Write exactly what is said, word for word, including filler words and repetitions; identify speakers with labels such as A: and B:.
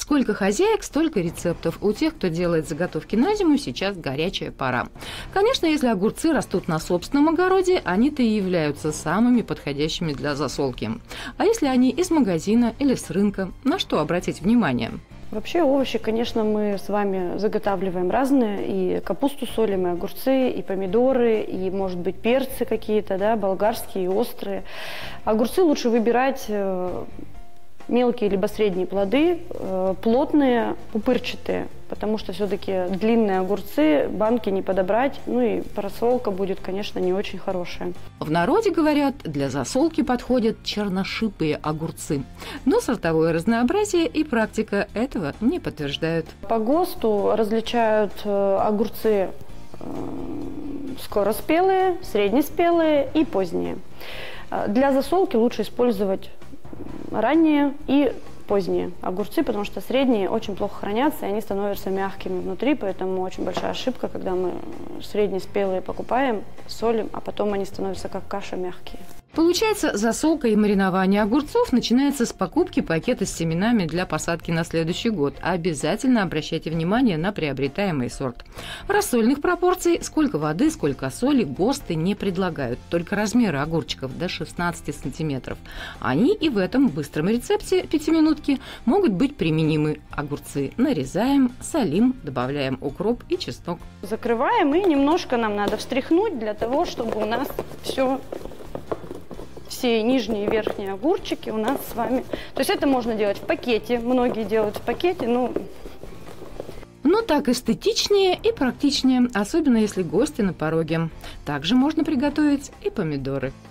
A: Сколько хозяек, столько рецептов. У тех, кто делает заготовки на зиму, сейчас горячая пора. Конечно, если огурцы растут на собственном огороде, они-то и являются самыми подходящими для засолки. А если они из магазина или с рынка, на что обратить внимание?
B: Вообще овощи, конечно, мы с вами заготавливаем разные. И капусту солим, и огурцы, и помидоры, и, может быть, перцы какие-то, да, болгарские, и острые. Огурцы лучше выбирать мелкие либо средние плоды, плотные, пупырчатые, потому что все-таки длинные огурцы банки не подобрать, ну и просолка будет, конечно, не очень хорошая.
A: В народе говорят, для засолки подходят черношипые огурцы. Но сортовое разнообразие и практика этого не подтверждают.
B: По ГОСТу различают огурцы скороспелые, среднеспелые и поздние. Для засолки лучше использовать ранние и поздние огурцы, потому что средние очень плохо хранятся, и они становятся мягкими внутри, поэтому очень большая ошибка, когда мы среднеспелые покупаем, солим, а потом они становятся как каша мягкие.
A: Получается, засолка и маринование огурцов начинается с покупки пакета с семенами для посадки на следующий год. Обязательно обращайте внимание на приобретаемый сорт. Рассольных пропорций, сколько воды, сколько соли, ГОСТы не предлагают, только размеры огурчиков до шестнадцати сантиметров. Они и в этом быстром рецепте пятиминутки могут быть применимы. Огурцы нарезаем, солим, добавляем укроп и чеснок.
B: Закрываем, и немножко нам надо встряхнуть для того, чтобы у нас все... Все нижние и верхние огурчики у нас с вами. То есть это можно делать в пакете. Многие делают в пакете, но...
A: Но так эстетичнее и практичнее, особенно если гости на пороге. Также можно приготовить и помидоры.